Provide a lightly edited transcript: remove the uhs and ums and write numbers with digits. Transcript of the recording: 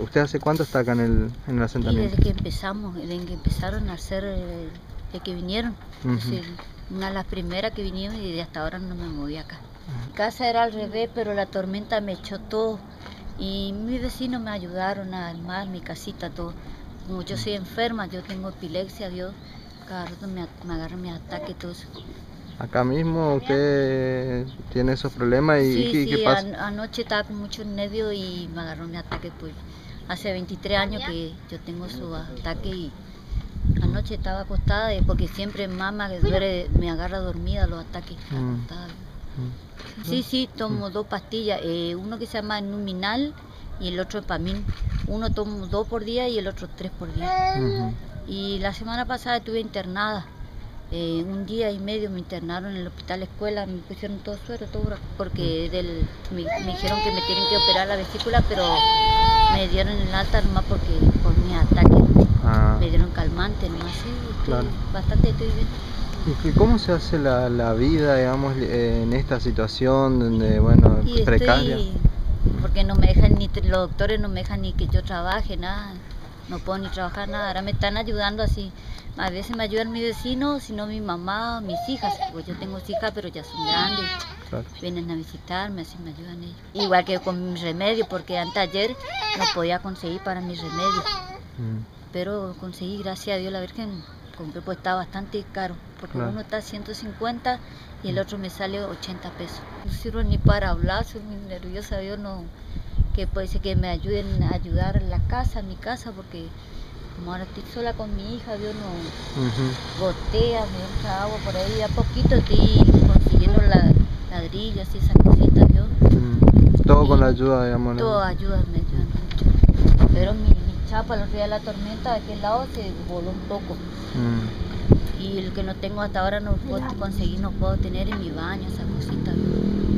¿Usted hace cuánto está acá en el Y asentamiento? desde que empezamos, desde que empezaron a hacer, de que vinieron. Es decir, una de las primeras que vinieron y de hasta ahora no me moví acá. Mi casa era al revés, pero la tormenta me echó todo. Y mis vecinos me ayudaron a armar mi casita, todo. Como yo soy enferma, yo tengo epilepsia, Dios, cada rato me agarra mi ataque y todo eso. ¿Acá mismo usted tiene esos problemas y Sí, qué sí, pasa? anoche estaba con mucho nervio y me agarró mi ataque, pues. Hace 23 años que yo tengo su ataque y anoche estaba acostada porque siempre mamá me agarra dormida los ataques, acostada. Sí, sí, tomo 2 pastillas, uno que se llama Numinal y el otro Epamin. Uno tomo 2 por día y el otro 3 por día. Y la semana pasada estuve internada. Un día y medio me internaron en el hospital escuela, me pusieron todo suero, todo, porque me dijeron que me tienen que operar la vesícula, pero me dieron el alta nomás porque por mi ataque. Me dieron calmante nomás, sí, claro. Bastante estoy bien. ¿Y cómo se hace la vida, digamos, en esta situación donde, bueno, precaria? Porque no me dejan los doctores no me dejan ni que yo trabaje, nada. No puedo ni trabajar nada, ahora me están ayudando así. A veces me ayudan mis vecinos, sino mi mamá, mis hijas, porque yo tengo hijas pero ya son grandes. Claro. Vienen a visitarme, así me ayudan ellos. Igual que con mis remedios, porque antes ayer no podía conseguir para mis remedios. Pero conseguí, gracias a Dios, la Virgen, compré, pues está bastante caro, porque uno está 150 y el otro me sale 80 pesos. No sirvo ni para hablar, soy muy nerviosa, Dios no, que puede ser que me ayuden a ayudar en la casa, mi casa, porque como ahora estoy sola con mi hija, Dios no gotea, me entra agua por ahí, a poquito estoy consiguiendo ladrillos y esas cositas, Dios. Todo con la ayuda, digamos. Todo ayuda, me ayudan mucho. Pero mi chapa, el otro día de la tormenta, de aquel lado se voló un poco. Y el que no tengo hasta ahora no puedo conseguir, no puedo tener en mi baño, esas cositas.